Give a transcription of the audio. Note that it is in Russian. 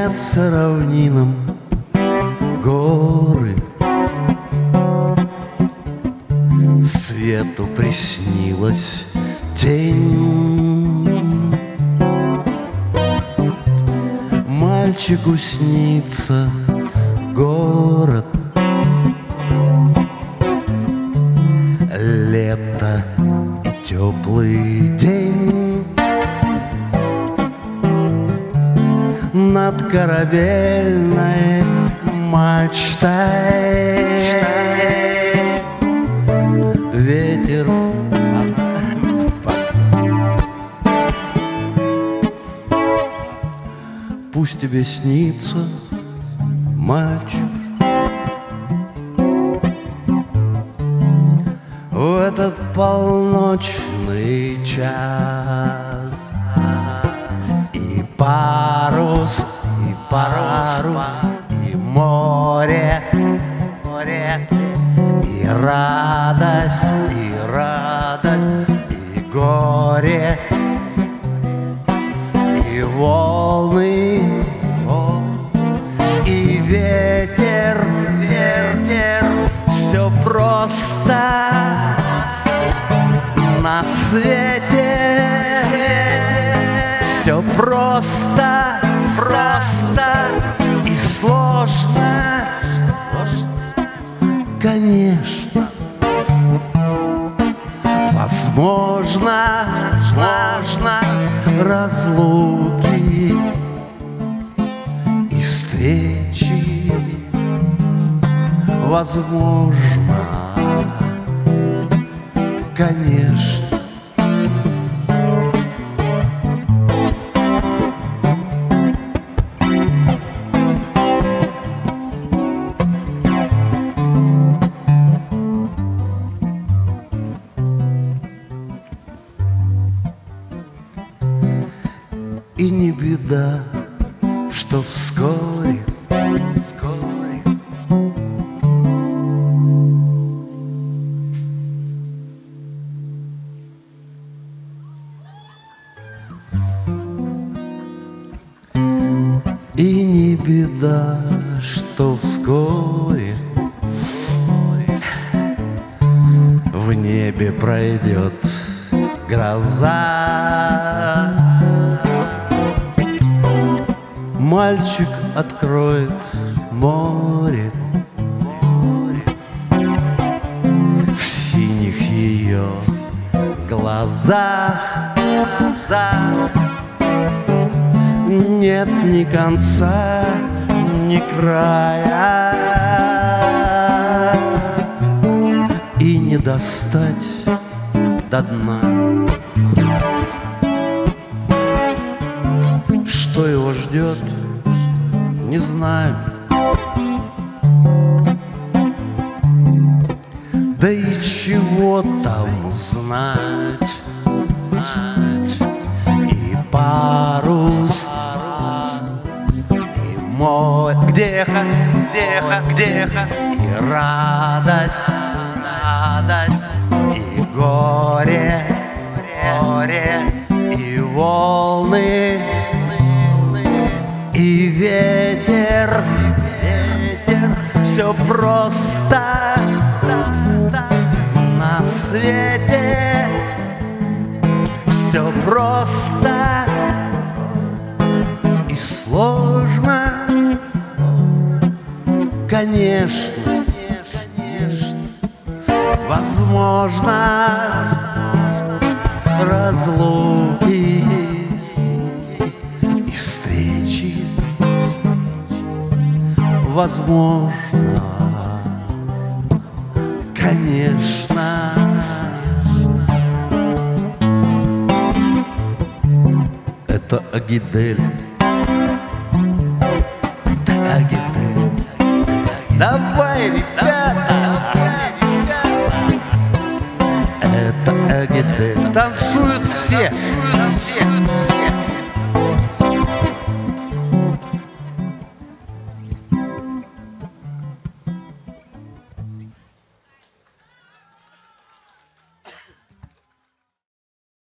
снятся равнинам горы, свету приснилась тень. Мальчику снится город, лето и теплый день. Над корабельной мачтой ветер. Пусть тебе снится, мальчик, в этот полночный час. И парус, и парус, и море, море, и радость, и радость, и горе, и волны, и ветер, ветер. Все просто на свете, все просто, просто и сложно, конечно. Возможно, сложно разлуки и встречи. Возможно, конечно. И не беда, что вскоре, вскоре и не беда, что вскоре в небе пройдет гроза. Мальчик откроет море, море в синих ее глазах, глазах. Нет ни конца, ни края, и не достать до дна. Что его ждет, не знаю. Да и чего там знать. И парус, и море, где-ха, где-ха, где-ха, и радость, радость, и горе, горе, и волны, и ветер, ветер. Все просто, просто на свете. Все просто и сложно, конечно, конечно. Возможно, разлуки и встречи. Возможно, конечно. Это Агидель. Агидель. Давай, ребята! Это Агидель. Танцуют все.